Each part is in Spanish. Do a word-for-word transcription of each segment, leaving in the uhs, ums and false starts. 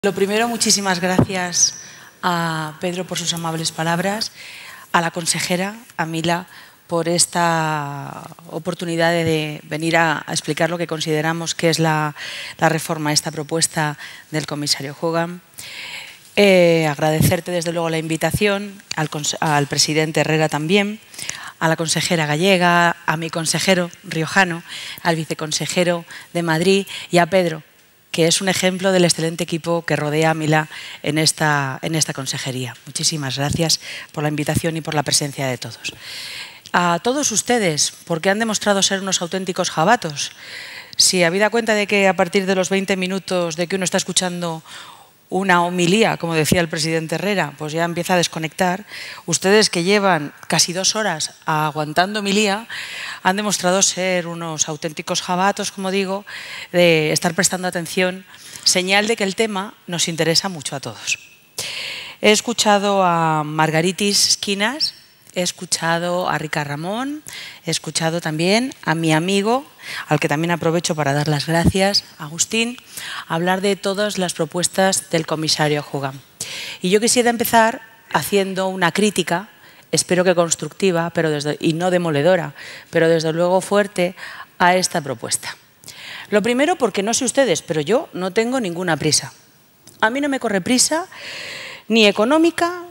Lo primero, muchísimas gracias a Pedro por sus amables palabras, a la consejera, a Mila, por esta oportunidad de venir a, a explicar lo que consideramos que es la, la reforma, esta propuesta del comisario Hogan. Eh, agradecerte desde luego la invitación, al, al presidente Herrera también, a la consejera gallega, a mi consejero riojano, al viceconsejero de Madrid y a Pedro, que es un ejemplo del excelente equipo que rodea a Mila en esta, en esta consejería. Muchísimas gracias por la invitación y por la presencia de todos. A todos ustedes, porque han demostrado ser unos auténticos jabatos. Si habida cuenta de que a partir de los veinte minutos de que uno está escuchando una homilía, como decía el presidente Herrera, pues ya empieza a desconectar, ustedes que llevan casi dos horas aguantando homilía han demostrado ser unos auténticos jabatos, como digo, de estar prestando atención, señal de que el tema nos interesa mucho a todos. He escuchado a Margaritis Esquinas, he escuchado a Rica Ramón, he escuchado también a mi amigo, al que también aprovecho para dar las gracias, Agustín, hablar de todas las propuestas del comisario Hogan. Y yo quisiera empezar haciendo una crítica, espero que constructiva pero desde, y no demoledora, pero desde luego fuerte, a esta propuesta. Lo primero porque no sé ustedes, pero yo no tengo ninguna prisa. A mí no me corre prisa ni económica,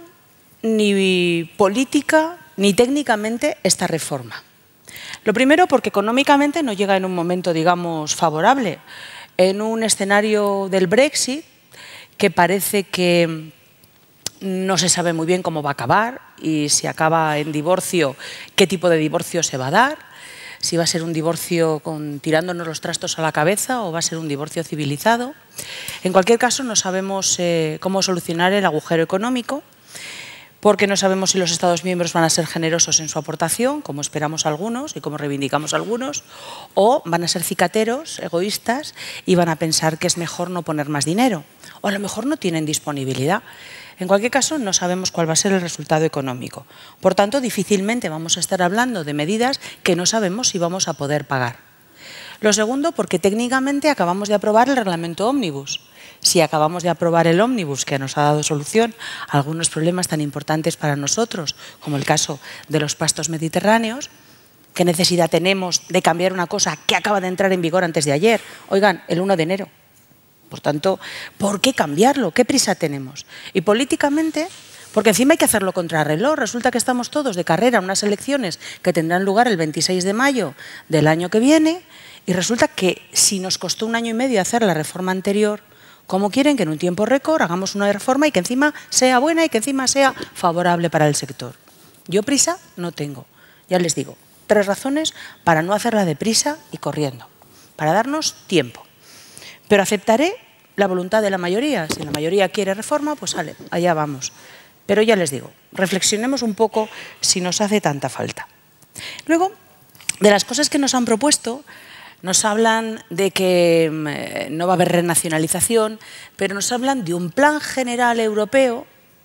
ni política, ni técnicamente esta reforma. Lo primero porque económicamente no llega en un momento, digamos, favorable. En un escenario del Brexit que parece que no se sabe muy bien cómo va a acabar y si acaba en divorcio, qué tipo de divorcio se va a dar, si va a ser un divorcio con, tirándonos los trastos a la cabeza o va a ser un divorcio civilizado. En cualquier caso, no sabemos eh, cómo solucionar el agujero económico, porque no sabemos si los Estados miembros van a ser generosos en su aportación, como esperamos algunos y como reivindicamos algunos, o van a ser cicateros, egoístas, y van a pensar que es mejor no poner más dinero. O a lo mejor no tienen disponibilidad. En cualquier caso, no sabemos cuál va a ser el resultado económico. Por tanto, difícilmente vamos a estar hablando de medidas que no sabemos si vamos a poder pagar. Lo segundo, porque técnicamente acabamos de aprobar el reglamento Ómnibus. Si acabamos de aprobar el Ómnibus, que nos ha dado solución a algunos problemas tan importantes para nosotros, como el caso de los pastos mediterráneos, ¿qué necesidad tenemos de cambiar una cosa que acaba de entrar en vigor antes de ayer? Oigan, el uno de enero. Por tanto, ¿por qué cambiarlo? ¿Qué prisa tenemos? Y políticamente, porque encima hay que hacerlo contrarreloj. Resulta que estamos todos de carrera en unas elecciones que tendrán lugar el veintiséis de mayo del año que viene, y resulta que si nos costó un año y medio hacer la reforma anterior, ¿cómo quieren que en un tiempo récord hagamos una reforma y que encima sea buena y que encima sea favorable para el sector? Yo prisa no tengo. Ya les digo, tres razones para no hacerla deprisa y corriendo, para darnos tiempo. Pero aceptaré la voluntad de la mayoría. Si la mayoría quiere reforma, pues sale, allá vamos. Pero ya les digo, reflexionemos un poco si nos hace tanta falta. Luego, de las cosas que nos han propuesto, nos hablan de que no va a haber renacionalización, pero nos hablan de un plan general europeo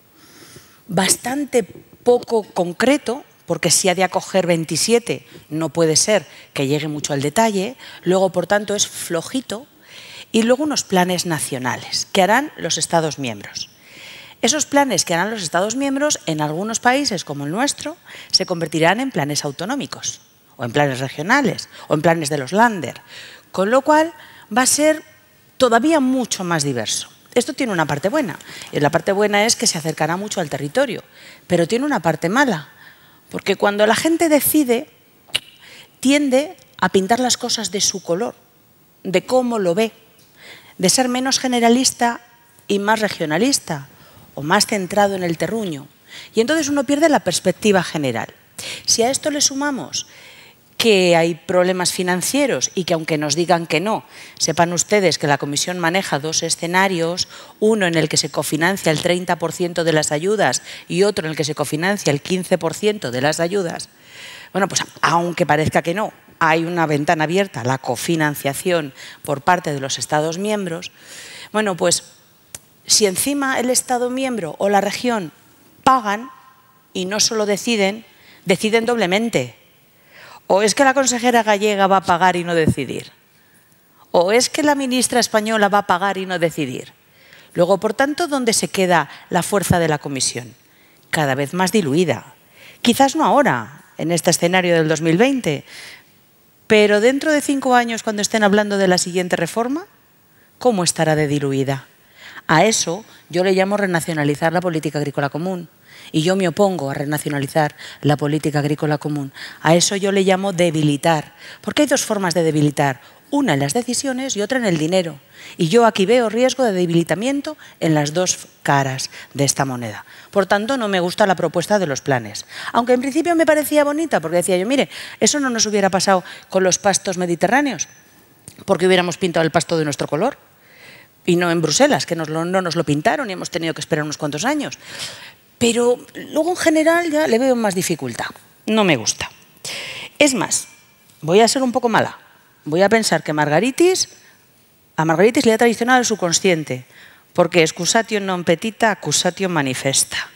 bastante poco concreto, porque si ha de acoger veintisiete, no puede ser que llegue mucho al detalle. Luego, por tanto, es flojito. Y luego unos planes nacionales que harán los Estados miembros. Esos planes que harán los Estados miembros, en algunos países como el nuestro, se convertirán en planes autonómicos, o en planes regionales, o en planes de los Länder, con lo cual va a ser todavía mucho más diverso. Esto tiene una parte buena, y la parte buena es que se acercará mucho al territorio, pero tiene una parte mala, porque cuando la gente decide, tiende a pintar las cosas de su color, de cómo lo ve, de ser menos generalista y más regionalista, o más centrado en el terruño, y entonces uno pierde la perspectiva general. Si a esto le sumamos que hay problemas financieros y que aunque nos digan que no, sepan ustedes que la Comisión maneja dos escenarios, uno en el que se cofinancia el treinta por ciento de las ayudas y otro en el que se cofinancia el quince por ciento de las ayudas, bueno, pues aunque parezca que no, hay una ventana abierta, la cofinanciación por parte de los Estados miembros. Bueno, pues si encima el Estado miembro o la región pagan y no solo deciden, deciden doblemente. ¿O es que la consejera gallega va a pagar y no decidir? ¿O es que la ministra española va a pagar y no decidir? Luego, por tanto, ¿dónde se queda la fuerza de la Comisión? Cada vez más diluida. Quizás no ahora, en este escenario del dos mil veinte, pero dentro de cinco años, cuando estén hablando de la siguiente reforma, ¿cómo estará de diluida? A eso yo le llamo renacionalizar la política agrícola común. Y yo me opongo a renacionalizar la política agrícola común. A eso yo le llamo debilitar. Porque hay dos formas de debilitar. Una en las decisiones y otra en el dinero. Y yo aquí veo riesgo de debilitamiento en las dos caras de esta moneda. Por tanto, no me gusta la propuesta de los planes. Aunque en principio me parecía bonita, porque decía yo, mire, eso no nos hubiera pasado con los pastos mediterráneos, porque hubiéramos pintado el pasto de nuestro color. Y no en Bruselas, que nos lo, no nos lo pintaron y hemos tenido que esperar unos cuantos años. Pero luego en general ya le veo más dificultad. No me gusta. Es más, voy a ser un poco mala. Voy a pensar que Margaritis, a Margaritis le da tradicional al subconsciente, porque excusatio non petita, accusatio manifesta.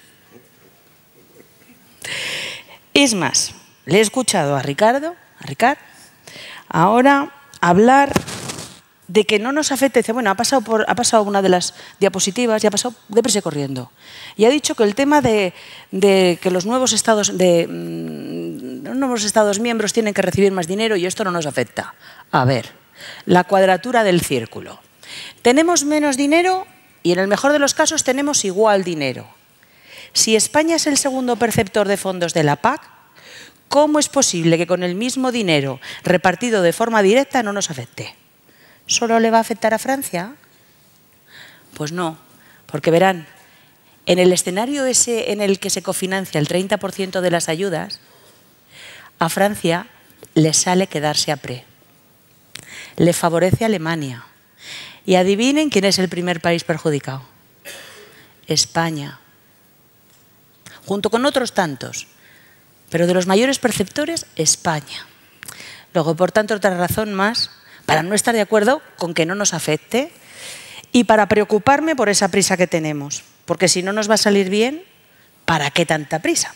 Es más, le he escuchado a Ricardo, a Ricard, ahora hablar de que no nos afecta. Dice, bueno, ha pasado, por, ha pasado una de las diapositivas y ha pasado deprisa corriendo. Y ha dicho que el tema de, de que los nuevos estados, de, mmm, los nuevos estados miembros tienen que recibir más dinero y esto no nos afecta. A ver, la cuadratura del círculo. Tenemos menos dinero y en el mejor de los casos tenemos igual dinero. Si España es el segundo perceptor de fondos de la P A C, ¿cómo es posible que con el mismo dinero repartido de forma directa no nos afecte? ¿Solo le va a afectar a Francia? Pues no, porque verán, en el escenario ese en el que se cofinancia el treinta por ciento de las ayudas, a Francia le sale quedarse a pre. Le favorece a Alemania. Y adivinen quién es el primer país perjudicado. España. Junto con otros tantos. Pero de los mayores perceptores, España. Luego, por tanto, otra razón más para no estar de acuerdo con que no nos afecte y para preocuparme por esa prisa que tenemos. Porque si no nos va a salir bien, ¿para qué tanta prisa?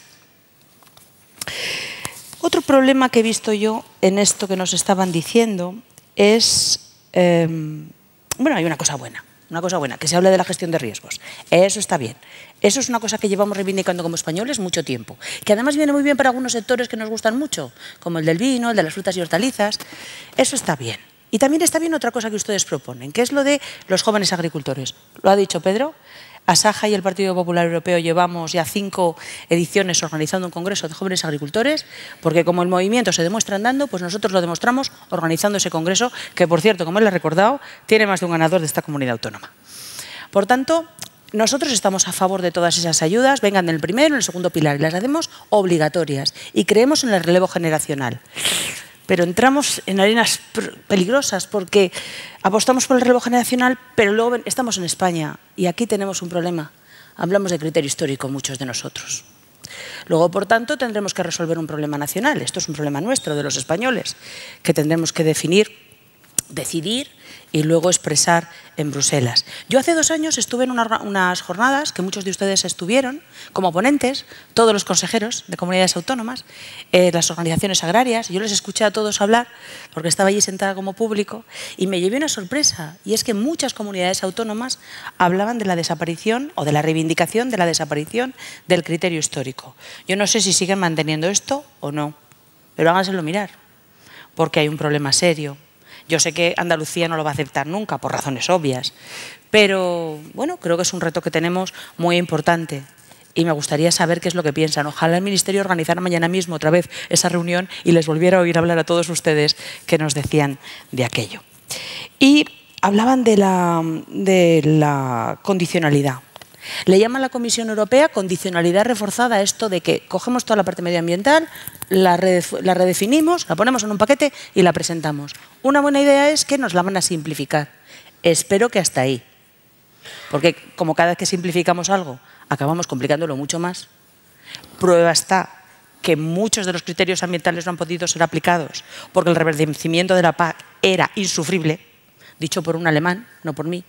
Otro problema que he visto yo en esto que nos estaban diciendo es, eh, bueno, hay una cosa buena, una cosa buena, que se hable de la gestión de riesgos. Eso está bien. Eso es una cosa que llevamos reivindicando como españoles mucho tiempo, que además viene muy bien para algunos sectores que nos gustan mucho, como el del vino, el de las frutas y hortalizas. Eso está bien. Y también está bien otra cosa que ustedes proponen, que es lo de los jóvenes agricultores. Lo ha dicho Pedro. Asaja y el Partido Popular Europeo llevamos ya cinco ediciones organizando un congreso de jóvenes agricultores, porque como el movimiento se demuestra andando, pues nosotros lo demostramos organizando ese congreso, que por cierto, como él le ha recordado, tiene más de un ganador de esta comunidad autónoma. Por tanto, nosotros estamos a favor de todas esas ayudas, vengan en el primero, en el segundo pilar, y las hacemos obligatorias. Y creemos en el relevo generacional. Pero entramos en arenas peligrosas porque apostamos por el relevo generacional, pero luego estamos en España y aquí tenemos un problema. Hablamos de criterio histórico muchos de nosotros. Luego, por tanto, tendremos que resolver un problema nacional. Esto es un problema nuestro, de los españoles, que tendremos que definir, decidir y luego expresar en Bruselas. Yo hace dos años estuve en una, unas jornadas que muchos de ustedes estuvieron como ponentes, todos los consejeros de comunidades autónomas, eh, las organizaciones agrarias. Yo les escuché a todos hablar porque estaba allí sentada como público y me llevé una sorpresa, y es que muchas comunidades autónomas hablaban de la desaparición o de la reivindicación de la desaparición del criterio histórico. Yo no sé si siguen manteniendo esto o no, pero háganselo mirar, porque hay un problema serio. Yo sé que Andalucía no lo va a aceptar nunca, por razones obvias, pero bueno, creo que es un reto que tenemos muy importante y me gustaría saber qué es lo que piensan. Ojalá el Ministerio organizara mañana mismo otra vez esa reunión y les volviera a oír hablar a todos ustedes que nos decían de aquello. Y hablaban de la, de la condicionalidad. Le llama la Comisión Europea condicionalidad reforzada a esto de que cogemos toda la parte medioambiental, la, la redefinimos, la ponemos en un paquete y la presentamos. Una buena idea es que nos la van a simplificar. Espero que hasta ahí. Porque como cada vez que simplificamos algo, acabamos complicándolo mucho más. Prueba está que muchos de los criterios ambientales no han podido ser aplicados porque el reverdecimiento de la P A C era insufrible, dicho por un alemán, no por mí.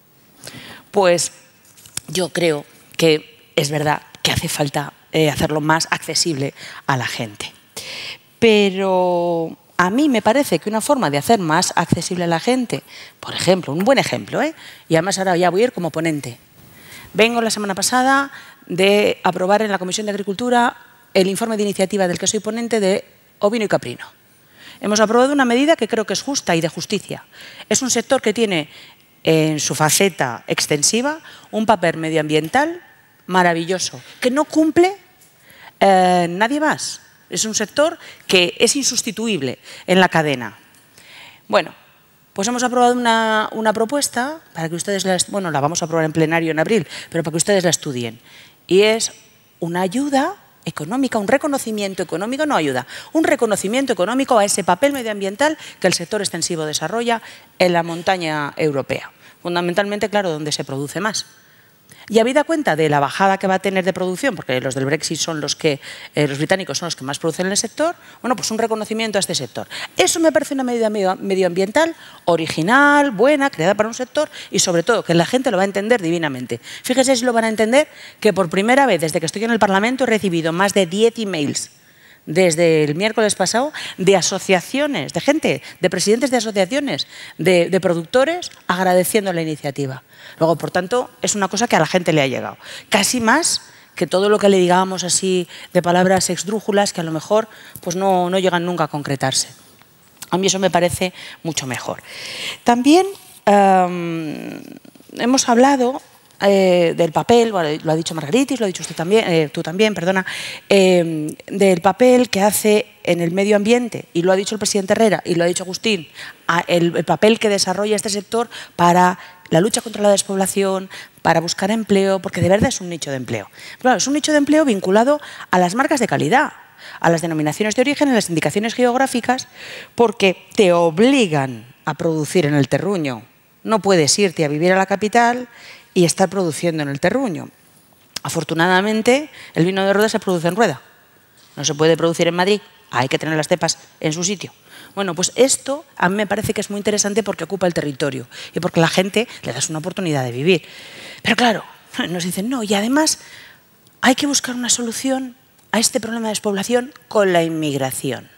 Pues yo creo que es verdad que hace falta eh, hacerlo más accesible a la gente. Pero A mí me parece que una forma de hacer más accesible a la gente, por ejemplo, un buen ejemplo, ¿eh? Y además ahora ya voy a ir como ponente. Vengo la semana pasada de aprobar en la Comisión de Agricultura el informe de iniciativa del que soy ponente de ovino y caprino. Hemos aprobado una medida que creo que es justa y de justicia. Es un sector que tiene en su faceta extensiva un papel medioambiental maravilloso, que no cumple eh, nadie más. Es un sector que es insustituible en la cadena. Bueno, pues hemos aprobado una, una propuesta para que ustedes la, bueno, la vamos a aprobar en plenario en abril, pero para que ustedes la estudien. Y es una ayuda económica, un reconocimiento económico, no ayuda, un reconocimiento económico a ese papel medioambiental que el sector extensivo desarrolla en la montaña europea. Fundamentalmente, claro, donde se produce más. Y habida cuenta de la bajada que va a tener de producción, porque los del Brexit son los que, eh, los británicos son los que más producen en el sector, bueno, pues un reconocimiento a este sector. Eso me parece una medida medioambiental original, buena, creada para un sector y sobre todo que la gente lo va a entender divinamente. Fíjese si lo van a entender, que por primera vez desde que estoy en el Parlamento he recibido más de diez emails desde el miércoles pasado, de asociaciones, de gente, de presidentes de asociaciones, de, de productores, agradeciendo la iniciativa. Luego, por tanto, es una cosa que a la gente le ha llegado. Casi más que todo lo que le digábamos así de palabras esdrújulas que a lo mejor pues no, no llegan nunca a concretarse. A mí eso me parece mucho mejor. También um, hemos hablado Eh, del papel, bueno, lo ha dicho Margaritis, lo ha dicho usted también, eh, tú también, perdona, eh, del papel que hace en el medio ambiente, y lo ha dicho el presidente Herrera y lo ha dicho Agustín, a el, el papel que desarrolla este sector para la lucha contra la despoblación, para buscar empleo, porque de verdad es un nicho de empleo. Claro, es un nicho de empleo vinculado a las marcas de calidad, a las denominaciones de origen, a las indicaciones geográficas, porque te obligan a producir en el terruño. No puedes irte a vivir a la capital y estar produciendo en el terruño. Afortunadamente, el vino de Rueda se produce en Rueda. No se puede producir en Madrid. Hay que tener las cepas en su sitio. Bueno, pues esto a mí me parece que es muy interesante porque ocupa el territorio y porque a la gente le das una oportunidad de vivir. Pero claro, nos dicen, no, y además hay que buscar una solución a este problema de despoblación con la inmigración.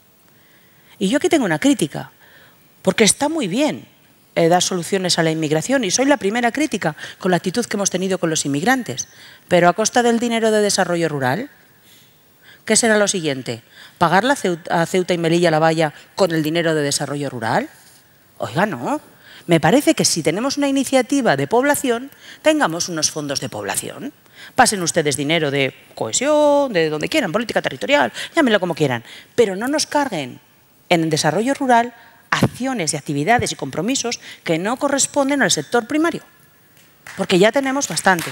Y yo aquí tengo una crítica, porque está muy bien Eh, dar soluciones a la inmigración y soy la primera crítica con la actitud que hemos tenido con los inmigrantes, pero a costa del dinero de desarrollo rural. ¿Qué será lo siguiente? ¿Pagar a Ceuta y Melilla la valla con el dinero de desarrollo rural? Oiga, no. Me parece que si tenemos una iniciativa de población, tengamos unos fondos de población. Pasen ustedes dinero de cohesión, de donde quieran, política territorial, llámenlo como quieran, pero no nos carguen en el desarrollo rural acciones y actividades y compromisos que no corresponden al sector primario, porque ya tenemos bastante.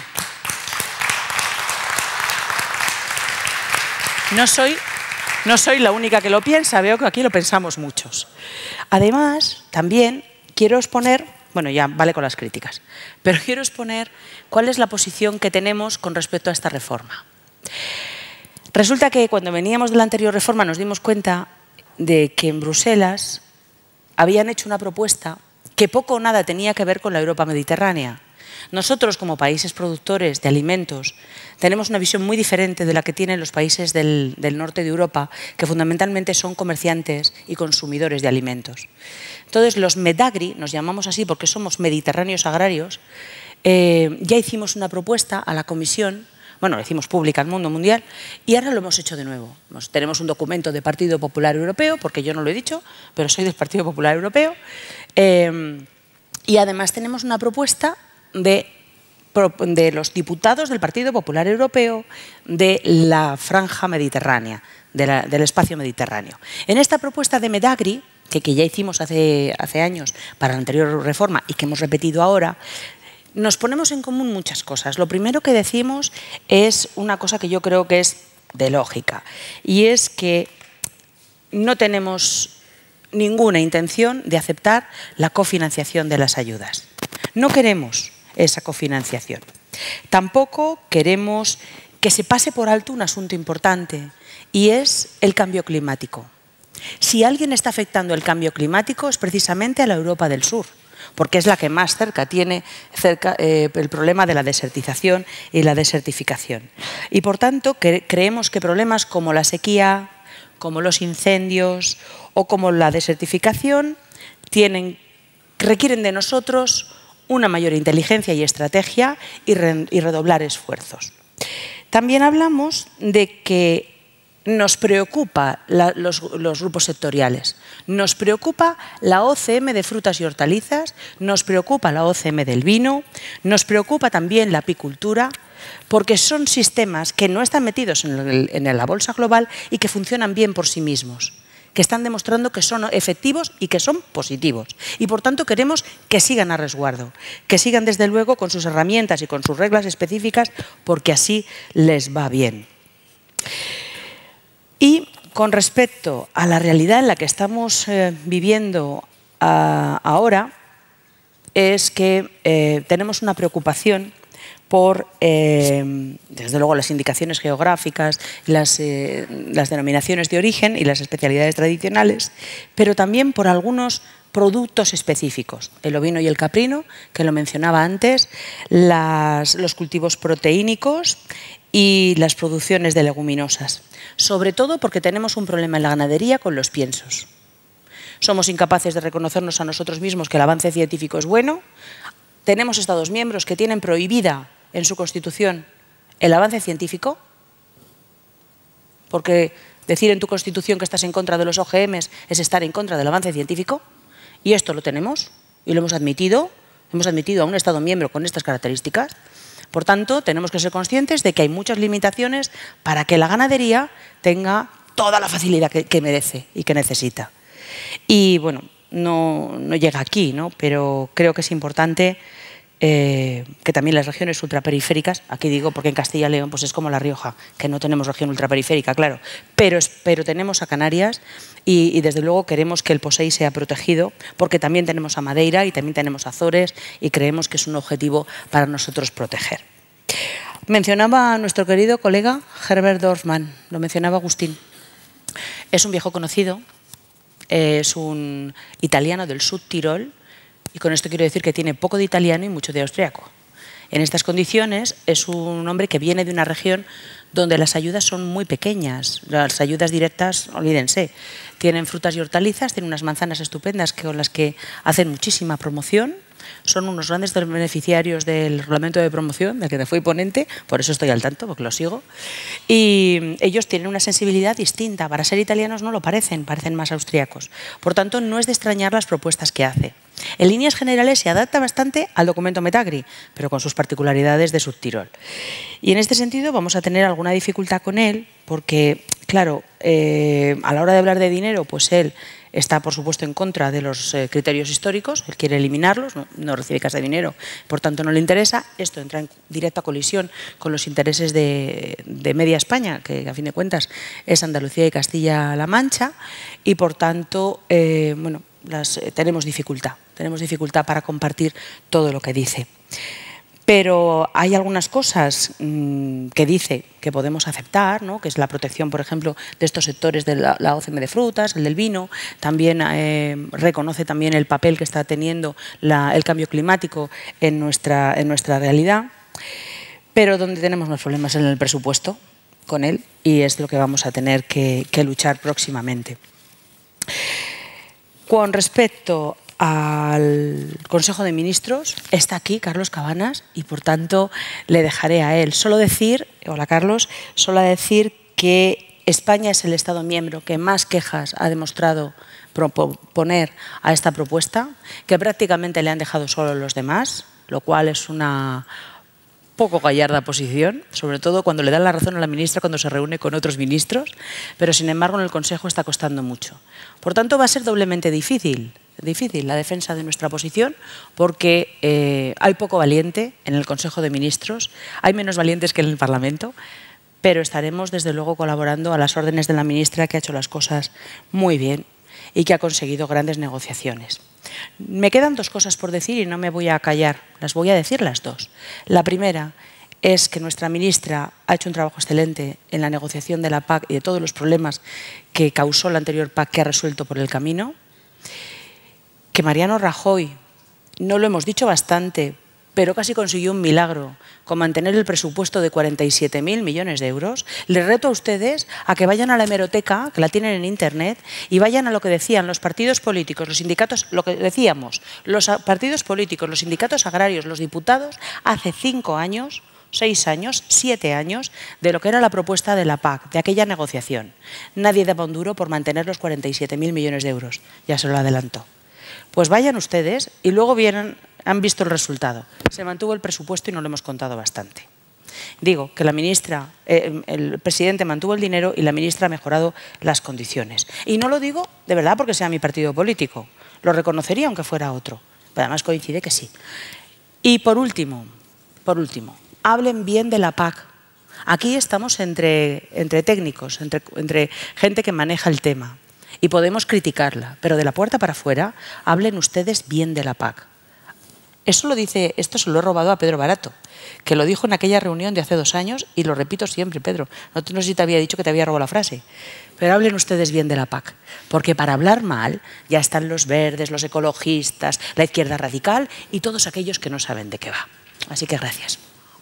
No soy, no soy la única que lo piensa, veo que aquí lo pensamos muchos. Además, también quiero exponer, bueno, ya vale con las críticas, pero quiero exponer cuál es la posición que tenemos con respecto a esta reforma. Resulta que cuando veníamos de la anterior reforma nos dimos cuenta de que en Bruselas habían hecho una propuesta que poco o nada tenía que ver con la Europa mediterránea. Nosotros, como países productores de alimentos, tenemos una visión muy diferente de la que tienen los países del, del norte de Europa, que fundamentalmente son comerciantes y consumidores de alimentos. Entonces, los Medagri, nos llamamos así porque somos mediterráneos agrarios, eh, ya hicimos una propuesta a la Comisión. Bueno, lo hicimos pública al mundo mundial y ahora lo hemos hecho de nuevo. Nos, tenemos un documento del Partido Popular Europeo, porque yo no lo he dicho, pero soy del Partido Popular Europeo. Eh, y además tenemos una propuesta de, de los diputados del Partido Popular Europeo de la franja mediterránea, de la, del espacio mediterráneo. En esta propuesta de Medagri, que, que ya hicimos hace, hace años para la anterior reforma y que hemos repetido ahora, nos ponemos en común muchas cosas. Lo primero que decimos es una cosa que yo creo que es de lógica, y es que no tenemos ninguna intención de aceptar la cofinanciación de las ayudas. No queremos esa cofinanciación. Tampoco queremos que se pase por alto un asunto importante, y es el cambio climático. Si alguien está afectando el cambio climático es precisamente a la Europa del Sur, porque es la que más cerca tiene cerca, eh, el problema de la desertización y la desertificación. Y por tanto, cre creemos que problemas como la sequía, como los incendios o como la desertificación, tienen, requieren de nosotros una mayor inteligencia y estrategia y, re, y redoblar esfuerzos. También hablamos de que nos preocupa la, los, los grupos sectoriales, nos preocupa la O C M de frutas y hortalizas, nos preocupa la O C M del vino, nos preocupa también la apicultura, porque son sistemas que no están metidos en, el, en la bolsa global y que funcionan bien por sí mismos, que están demostrando que son efectivos y que son positivos. Y por tanto queremos que sigan a resguardo, que sigan desde luego con sus herramientas y con sus reglas específicas, porque así les va bien. Y con respecto a la realidad en la que estamos eh, viviendo a, ahora, es que eh, tenemos una preocupación por, eh, desde luego, las indicaciones geográficas, las, eh, las denominaciones de origen y las especialidades tradicionales, pero también por algunos productos específicos, el ovino y el caprino, que lo mencionaba antes, las, los cultivos proteínicos y las producciones de leguminosas. Sobre todo porque tenemos un problema en la ganadería con los piensos. Somos incapaces de reconocernos a nosotros mismos que el avance científico es bueno. Tenemos Estados miembros que tienen prohibida en su Constitución el avance científico, porque decir en tu Constitución que estás en contra de los O G Ms es estar en contra del avance científico, y esto lo tenemos y lo hemos admitido, hemos admitido a un Estado miembro con estas características. Por tanto, tenemos que ser conscientes de que hay muchas limitaciones para que la ganadería tenga toda la facilidad que, que merece y que necesita. Y bueno, no, no llega aquí, ¿no? Pero creo que es importante eh, que también las regiones ultraperiféricas, aquí digo porque en Castilla y León pues es como La Rioja, que no tenemos región ultraperiférica, claro, pero, pero tenemos a Canarias y, y desde luego queremos que el POSEI sea protegido, porque también tenemos a Madeira y también tenemos a Azores y creemos que es un objetivo para nosotros proteger. Mencionaba a nuestro querido colega Herbert Dorfman, lo mencionaba Agustín. Es un viejo conocido, es un italiano del Sud-Tirol, y con esto quiero decir que tiene poco de italiano y mucho de austriaco. En estas condiciones es un hombre que viene de una región donde las ayudas son muy pequeñas, las ayudas directas, olvídense. Tienen frutas y hortalizas, tienen unas manzanas estupendas con las que hacen muchísima promoción. Son unos grandes beneficiarios del reglamento de promoción, del que fui ponente, por eso estoy al tanto, porque lo sigo. Y ellos tienen una sensibilidad distinta. Para ser italianos no lo parecen, parecen más austríacos. Por tanto, no es de extrañar las propuestas que hace. En líneas generales se adapta bastante al documento Metagri, pero con sus particularidades de Sud-Tirol. Y en este sentido vamos a tener alguna dificultad con él, porque, claro, eh, a la hora de hablar de dinero, pues él está, por supuesto, en contra de los eh, criterios históricos, él quiere eliminarlos, no, no recibe casi dinero, por tanto no le interesa. Esto entra en directa colisión con los intereses de, de media España, que a fin de cuentas es Andalucía y Castilla-La Mancha, y por tanto, eh, bueno, las, eh, tenemos dificultad, tenemos dificultad para compartir todo lo que dice. Pero hay algunas cosas mmm, que dice que podemos aceptar, ¿no? Que es la protección, por ejemplo, de estos sectores de la, la O C M de frutas, el del vino. También eh, reconoce también el papel que está teniendo la, el cambio climático en nuestra, en nuestra realidad. Pero donde tenemos más problemas en el presupuesto con él, y es lo que vamos a tener que, que luchar próximamente. Con respecto al Consejo de Ministros, está aquí Carlos Cabanas y por tanto le dejaré a él. Solo decir, hola Carlos, solo decir que España es el Estado miembro que más quejas ha demostrado proponer a esta propuesta, que prácticamente le han dejado solo los demás, lo cual es una poco gallarda posición, sobre todo cuando le dan la razón a la ministra cuando se reúne con otros ministros, pero sin embargo en el Consejo está costando mucho. Por tanto va a ser doblemente difícil. difícil la defensa de nuestra posición porque eh, hay poco valiente en el Consejo de Ministros, hay menos valientes que en el Parlamento, pero estaremos desde luego colaborando a las órdenes de la ministra, que ha hecho las cosas muy bien y que ha conseguido grandes negociaciones. Me quedan dos cosas por decir y no me voy a callar, las voy a decir las dos. La primera es que nuestra ministra ha hecho un trabajo excelente en la negociación de la P A C y de todos los problemas que causó la anterior P A C, que ha resuelto por el camino. Que Mariano Rajoy, no lo hemos dicho bastante, pero casi consiguió un milagro con mantener el presupuesto de cuarenta y siete mil millones de euros. Les reto a ustedes a que vayan a la hemeroteca, que la tienen en Internet, y vayan a lo que decían los partidos políticos, los sindicatos, lo que decíamos, los partidos políticos, los sindicatos agrarios, los diputados, hace cinco años, seis años, siete años, de lo que era la propuesta de la P A C, de aquella negociación. Nadie daba un duro por mantener los cuarenta y siete mil millones de euros, ya se lo adelanto. Pues vayan ustedes y luego vienen, han visto el resultado. Se mantuvo el presupuesto y no lo hemos contado bastante. Digo que la ministra, eh, el presidente mantuvo el dinero y la ministra ha mejorado las condiciones. Y no lo digo de verdad porque sea mi partido político. Lo reconocería aunque fuera otro. Pero además coincide que sí. Y por último, por último, hablen bien de la P A C. Aquí estamos entre, entre técnicos, entre, entre gente que maneja el tema. Y podemos criticarla, pero de la puerta para afuera, hablen ustedes bien de la P A C. Eso lo dice, esto se lo he robado a Pedro Barato, que lo dijo en aquella reunión de hace dos años y lo repito siempre, Pedro. No, no sé si te había dicho que te había robado la frase, pero hablen ustedes bien de la P A C, porque para hablar mal ya están los verdes, los ecologistas, la izquierda radical y todos aquellos que no saben de qué va. Así que gracias.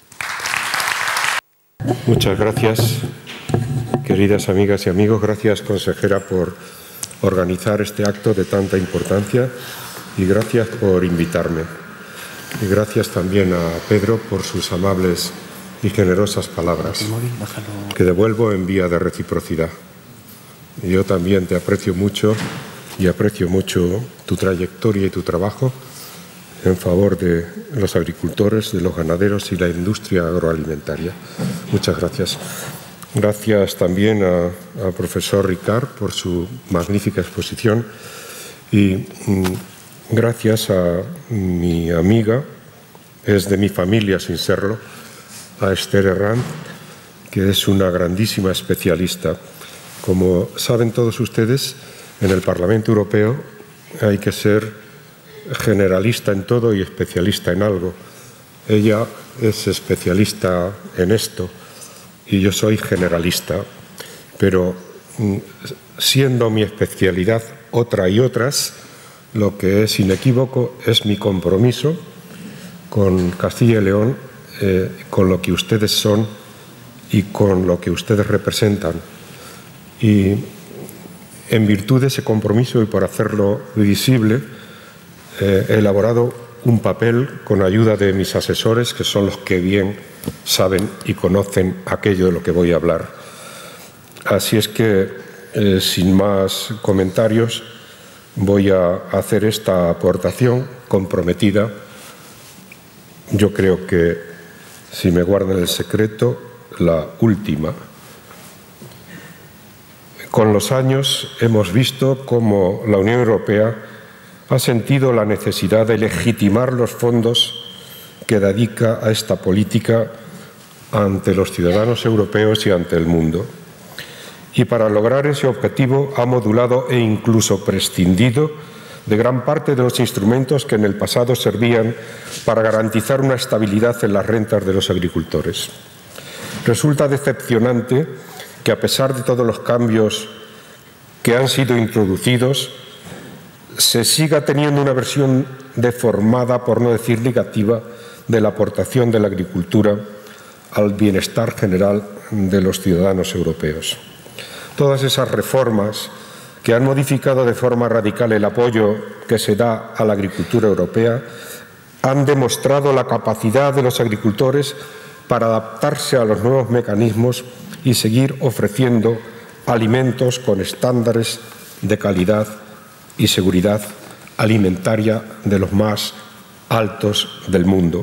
Muchas gracias, queridas amigas y amigos. Gracias, consejera, por organizar este acto de tanta importancia y gracias por invitarme. Y gracias también a Pedro por sus amables y generosas palabras, que devuelvo en vía de reciprocidad. Yo también te aprecio mucho y aprecio mucho tu trayectoria y tu trabajo en favor de los agricultores, de los ganaderos y la industria agroalimentaria. Muchas gracias. Gracias también al profesor Ricard por su magnífica exposición y mm, gracias a mi amiga, es de mi familia sin serlo, a Esther Herranz, que es una grandísima especialista. Como saben todos ustedes, en el Parlamento Europeo hay que ser generalista en todo y especialista en algo. Ella es especialista en esto y yo soy generalista, pero siendo mi especialidad otra y otras, lo que es inequívoco es mi compromiso con Castilla y León, eh, con lo que ustedes son y con lo que ustedes representan. Y en virtud de ese compromiso y por hacerlo visible, eh, he elaborado un papel con ayuda de mis asesores, que son los que bien saben y conocen aquello de lo que voy a hablar. Así es que, eh, sin más comentarios, voy a hacer esta aportación comprometida. Yo creo que, si me guardan el secreto, la última. Con los años hemos visto cómo la Unión Europea ha sentido la necesidad de legitimar los fondos que dedica a esta política ante los ciudadanos europeos y ante el mundo. Y para lograr ese objetivo ha modulado e incluso prescindido de gran parte de los instrumentos que en el pasado servían para garantizar una estabilidad en las rentas de los agricultores. Resulta decepcionante que, a pesar de todos los cambios que han sido introducidos, se siga teniendo una versión deformada, por no decir negativa, de la aportación de la agricultura al bienestar general de los ciudadanos europeos. Todas esas reformas que han modificado de forma radical el apoyo que se da a la agricultura europea han demostrado la capacidad de los agricultores para adaptarse a los nuevos mecanismos y seguir ofreciendo alimentos con estándares de calidad y seguridad alimentaria de los más altos del mundo.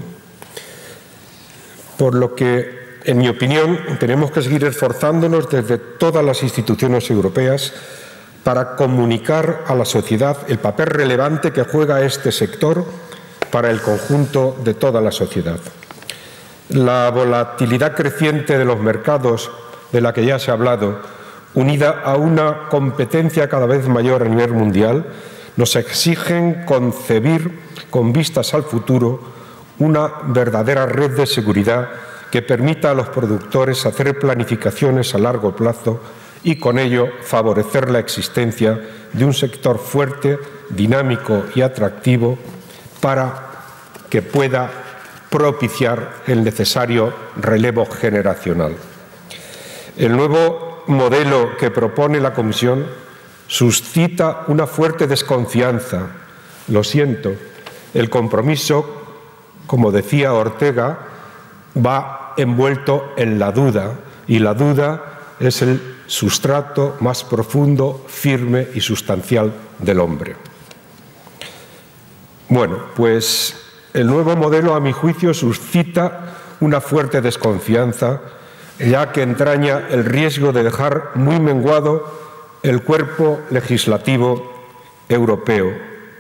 Por lo que, en mi opinión, tenemos que seguir esforzándonos desde todas las instituciones europeas para comunicar a la sociedad el papel relevante que juega este sector para el conjunto de toda la sociedad. La volatilidad creciente de los mercados, de la que ya se ha hablado, unida a una competencia cada vez mayor a nivel mundial, nos exigen concebir, con vistas al futuro, una verdadera red de seguridad que permita a los productores hacer planificaciones a largo plazo y, con ello, favorecer la existencia de un sector fuerte, dinámico y atractivo para que pueda propiciar el necesario relevo generacional. El nuevo modelo que propone la Comisión suscita una fuerte desconfianza. Lo siento, el compromiso, como decía Ortega, va envuelto en la duda, y la duda es el sustrato más profundo, firme y sustancial del hombre. Bueno, pues el nuevo modelo, a mi juicio, suscita una fuerte desconfianza, ya que entraña el riesgo de dejar muy menguado el cuerpo legislativo europeo,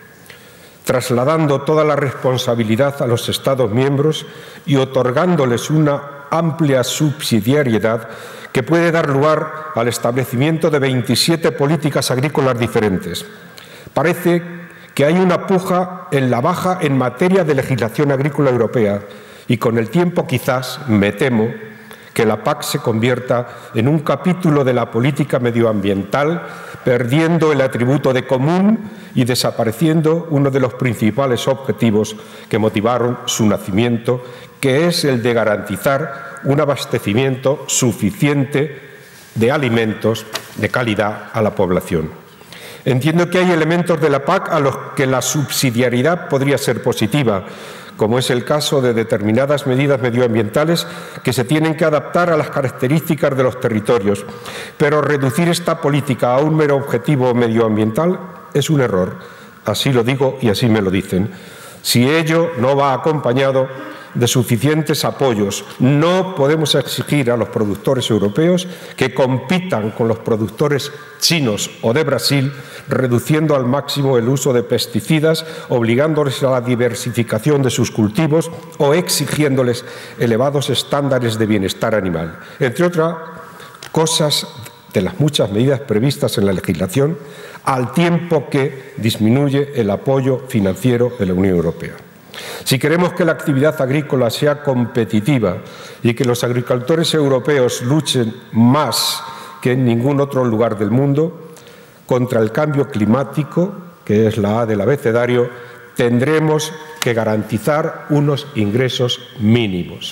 trasladando toda la responsabilidad a los Estados miembros y otorgándoles una amplia subsidiariedad que puede dar lugar al establecimiento de veintisiete políticas agrícolas diferentes. Parece que hay una puja en la baja en materia de legislación agrícola europea y con el tiempo quizás, me temo, que la P A C se convierta en un capítulo de la política medioambiental, perdiendo el atributo de común y desapareciendo uno de los principales objetivos que motivaron su nacimiento, que es el de garantizar un abastecimiento suficiente de alimentos de calidad a la población. Entiendo que hay elementos de la P A C a los que la subsidiariedad podría ser positiva, como es el caso de determinadas medidas medioambientales que se tienen que adaptar a las características de los territorios. Pero reducir esta política a un mero objetivo medioambiental es un error. Así lo digo y así me lo dicen. Si ello no va acompañado de suficientes apoyos, no podemos exigir a los productores europeos que compitan con los productores chinos o de Brasil, reduciendo al máximo el uso de pesticidas, obligándoles a la diversificación de sus cultivos o exigiéndoles elevados estándares de bienestar animal, entre otras cosas de las muchas medidas previstas en la legislación, al tiempo que disminuye el apoyo financiero de la Unión Europea. Si queremos que la actividad agrícola sea competitiva y que los agricultores europeos luchen más que en ningún otro lugar del mundo contra el cambio climático, que es la A del abecedario, tendremos que garantizar unos ingresos mínimos.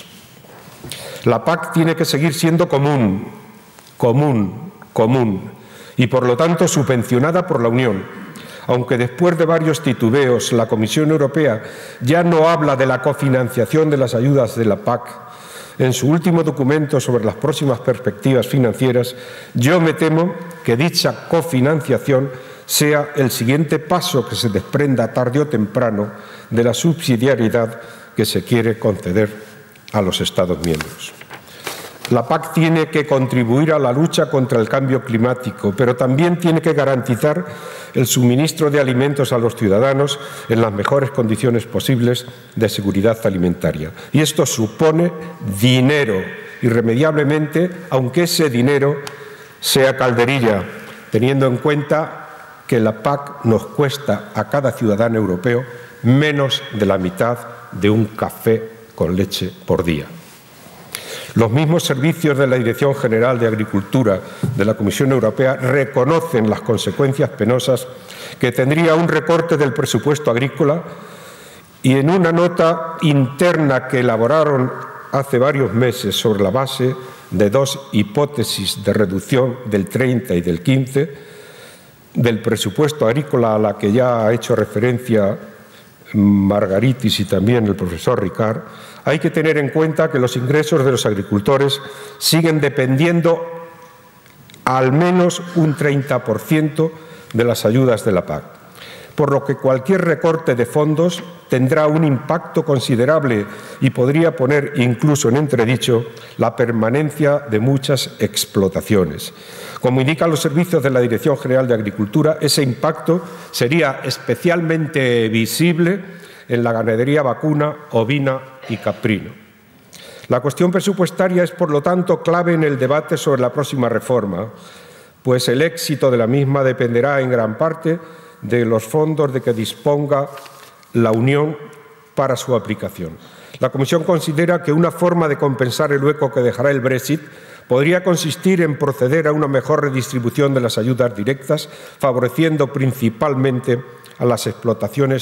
La P A C tiene que seguir siendo común, común, común, y por lo tanto subvencionada por la Unión. Aunque después de varios titubeos la Comisión Europea ya no habla de la cofinanciación de las ayudas de la P A C, en su último documento sobre las próximas perspectivas financieras, yo me temo que dicha cofinanciación sea el siguiente paso que se desprenda tarde o temprano de la subsidiariedad que se quiere conceder a los Estados miembros. La P A C tiene que contribuir a la lucha contra el cambio climático, pero también tiene que garantizar el suministro de alimentos a los ciudadanos en las mejores condiciones posibles de seguridad alimentaria. Y esto supone dinero, irremediablemente, aunque ese dinero sea calderilla, teniendo en cuenta que la P A C nos cuesta a cada ciudadano europeo menos de la mitad de un café con leche por día. Los mismos servicios de la Dirección General de Agricultura de la Comisión Europea reconocen las consecuencias penosas que tendría un recorte del presupuesto agrícola y en una nota interna que elaboraron hace varios meses sobre la base de dos hipótesis de reducción del treinta y del quince del presupuesto agrícola a la que ya ha hecho referencia Margaritis y también el profesor Ricard, hay que tener en cuenta que los ingresos de los agricultores siguen dependiendo al menos un treinta por ciento de las ayudas de la P A C, por lo que cualquier recorte de fondos tendrá un impacto considerable y podría poner incluso en entredicho la permanencia de muchas explotaciones. Como indican los servicios de la Dirección General de Agricultura, ese impacto sería especialmente visible en la ganadería vacuna, ovina y caprino. La cuestión presupuestaria es, por lo tanto, clave en el debate sobre la próxima reforma, pues el éxito de la misma dependerá en gran parte de los fondos de que disponga la Unión para su aplicación. La Comisión considera que una forma de compensar el hueco que dejará el Brexit podría consistir en proceder a una mejor redistribución de las ayudas directas, favoreciendo principalmente a las explotaciones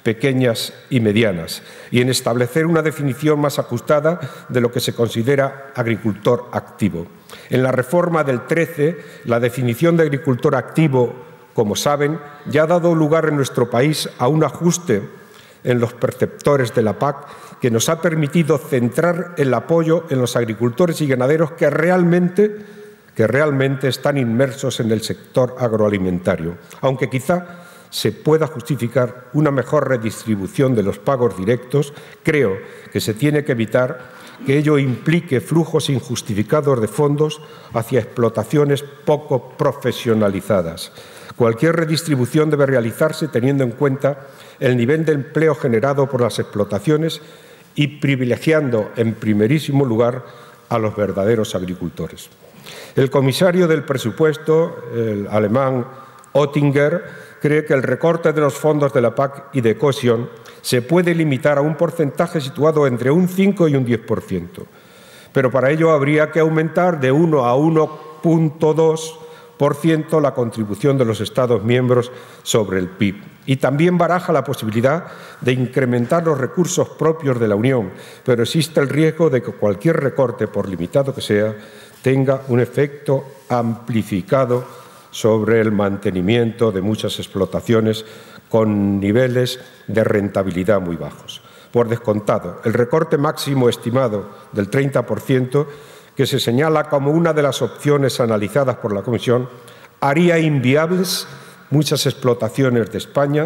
pequeñas y medianas, y en establecer una definición más ajustada de lo que se considera agricultor activo. En la reforma del trece, la definición de agricultor activo, como saben, ya ha dado lugar en nuestro país a un ajuste en los perceptores de la P A C que nos ha permitido centrar el apoyo en los agricultores y ganaderos que realmente, que realmente están inmersos en el sector agroalimentario, aunque quizá se pueda justificar una mejor redistribución de los pagos directos, creo que se tiene que evitar que ello implique flujos injustificados de fondos hacia explotaciones poco profesionalizadas. Cualquier redistribución debe realizarse teniendo en cuenta el nivel de empleo generado por las explotaciones y privilegiando en primerísimo lugar a los verdaderos agricultores. El comisario del presupuesto, el alemán Oettinger, cree que el recorte de los fondos de la P A C y de cohesión se puede limitar a un porcentaje situado entre un cinco y un diez por ciento, pero para ello habría que aumentar de uno a uno coma dos por ciento la contribución de los Estados miembros sobre el P I B. Y también baraja la posibilidad de incrementar los recursos propios de la Unión, pero existe el riesgo de que cualquier recorte, por limitado que sea, tenga un efecto amplificado sobre el mantenimiento de muchas explotaciones con niveles de rentabilidad muy bajos. Por descontado, el recorte máximo estimado del treinta por ciento, que se señala como una de las opciones analizadas por la Comisión, haría inviables muchas explotaciones de España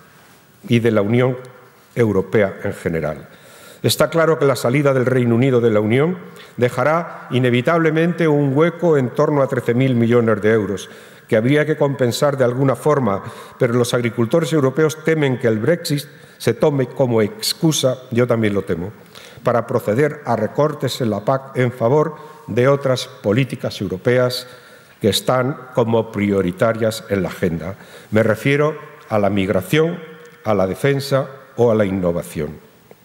y de la Unión Europea en general. Está claro que la salida del Reino Unido de la Unión dejará inevitablemente un hueco en torno a trece mil millones de euros, que habría que compensar de alguna forma, pero los agricultores europeos temen que el Brexit se tome como excusa, yo también lo temo, para proceder a recortes en la P A C en favor de otras políticas europeas que están como prioritarias en la agenda. Me refiero a la migración, a la defensa o a la innovación.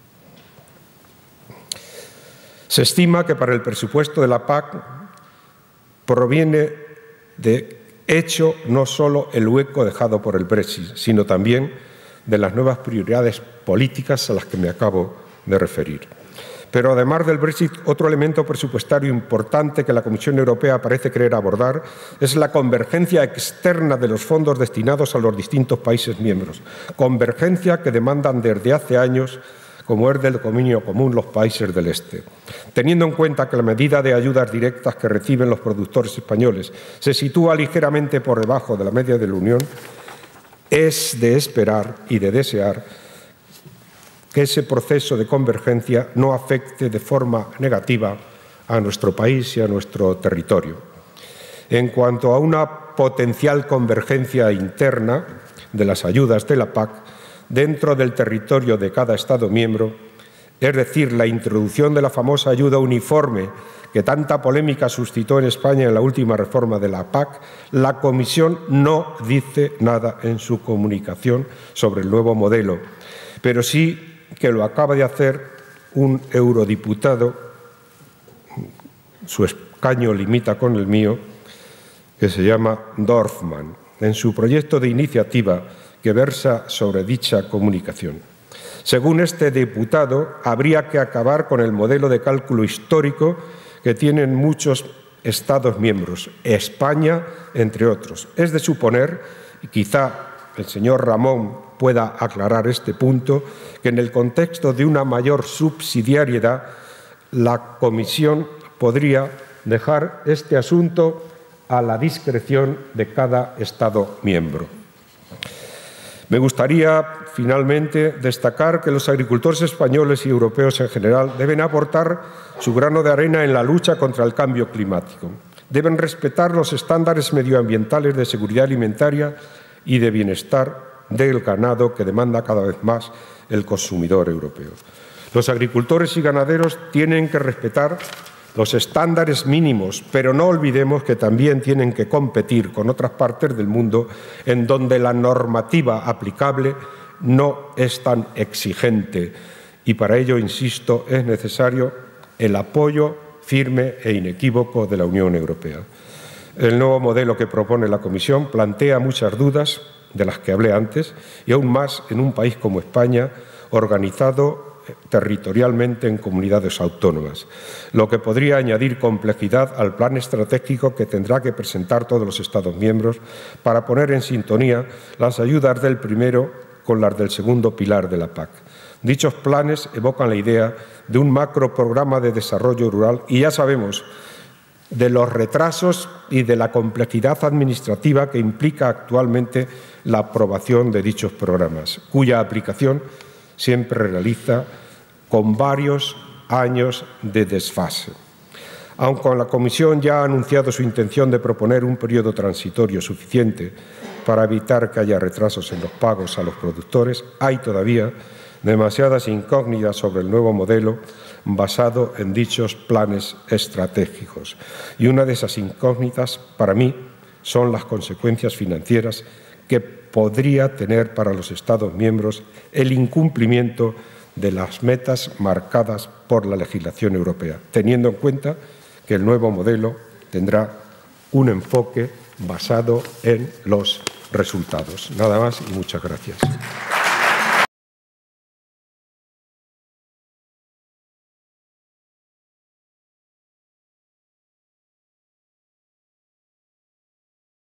Se estima que para el presupuesto de la P A C proviene de hecho no solo el hueco dejado por el Brexit, sino también de las nuevas prioridades políticas a las que me acabo de referir. Pero además del Brexit, otro elemento presupuestario importante que la Comisión Europea parece querer abordar es la convergencia externa de los fondos destinados a los distintos países miembros, convergencia que demandan desde hace años, como es del dominio común, los países del Este. Teniendo en cuenta que la medida de ayudas directas que reciben los productores españoles se sitúa ligeramente por debajo de la media de la Unión, es de esperar y de desear que ese proceso de convergencia no afecte de forma negativa a nuestro país y a nuestro territorio. En cuanto a una potencial convergencia interna de las ayudas de la P A C, dentro del territorio de cada Estado miembro, es decir, la introducción de la famosa ayuda uniforme que tanta polémica suscitó en España en la última reforma de la P A C, la Comisión no dice nada en su comunicación sobre el nuevo modelo, pero sí que lo acaba de hacer un eurodiputado, su escaño limita con el mío, que se llama Dorfmann, en su proyecto de iniciativa que versa sobre dicha comunicación. Según este diputado, habría que acabar con el modelo de cálculo histórico que tienen muchos Estados miembros, España entre otros. Es de suponer, y quizá el señor Ramón pueda aclarar este punto, que en el contexto de una mayor subsidiariedad, la Comisión podría dejar este asunto a la discreción de cada Estado miembro. Me gustaría, finalmente, destacar que los agricultores españoles y europeos en general deben aportar su grano de arena en la lucha contra el cambio climático. Deben respetar los estándares medioambientales de seguridad alimentaria y de bienestar del ganado que demanda cada vez más el consumidor europeo. Los agricultores y ganaderos tienen que respetar los estándares mínimos, pero no olvidemos que también tienen que competir con otras partes del mundo en donde la normativa aplicable no es tan exigente y para ello, insisto, es necesario el apoyo firme e inequívoco de la Unión Europea. El nuevo modelo que propone la Comisión plantea muchas dudas de las que hablé antes, y aún más en un país como España, organizado territorialmente en comunidades autónomas, lo que podría añadir complejidad al plan estratégico que tendrá que presentar todos los Estados miembros para poner en sintonía las ayudas del primero con las del segundo pilar de la P A C. Dichos planes evocan la idea de un macroprograma de desarrollo rural y ya sabemos de los retrasos y de la complejidad administrativa que implica actualmente la aprobación de dichos programas, cuya aplicación siempre realiza con varios años de desfase. Aunque la Comisión ya ha anunciado su intención de proponer un periodo transitorio suficiente para evitar que haya retrasos en los pagos a los productores, hay todavía demasiadas incógnitas sobre el nuevo modelo basado en dichos planes estratégicos. Y una de esas incógnitas, para mí, son las consecuencias financieras que podría tener para los Estados miembros el incumplimiento de las metas marcadas por la legislación europea, teniendo en cuenta que el nuevo modelo tendrá un enfoque basado en los resultados. Nada más y muchas gracias.